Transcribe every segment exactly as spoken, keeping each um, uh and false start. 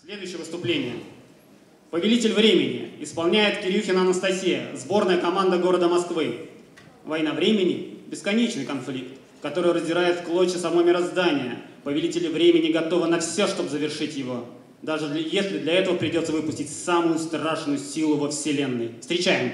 Следующее выступление. Повелитель времени исполняет Кирюхина Анастасия, сборная команда города Москвы. Война времени – бесконечный конфликт, который раздирает в клочья само мироздание. Повелители времени готовы на все, чтобы завершить его. Даже если для этого придется выпустить самую страшную силу во Вселенной. Встречаем!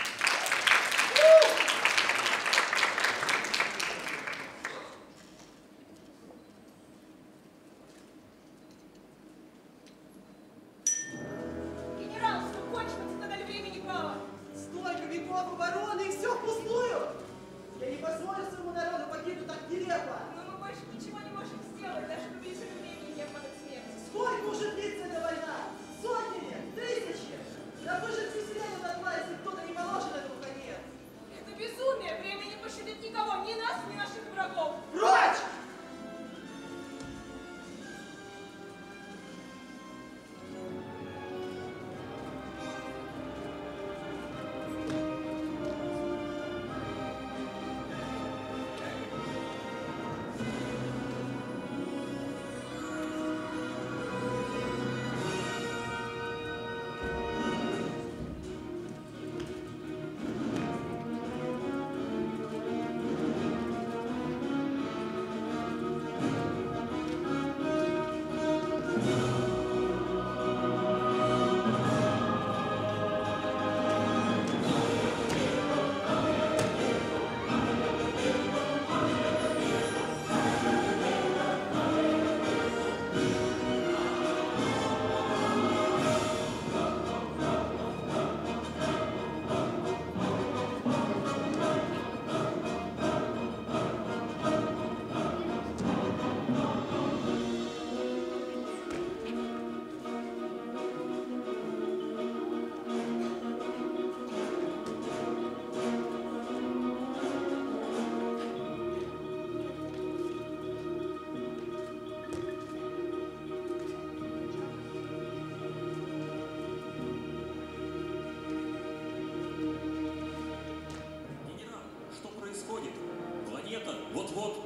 Вот-вот.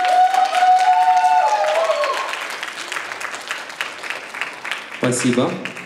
Спасибо.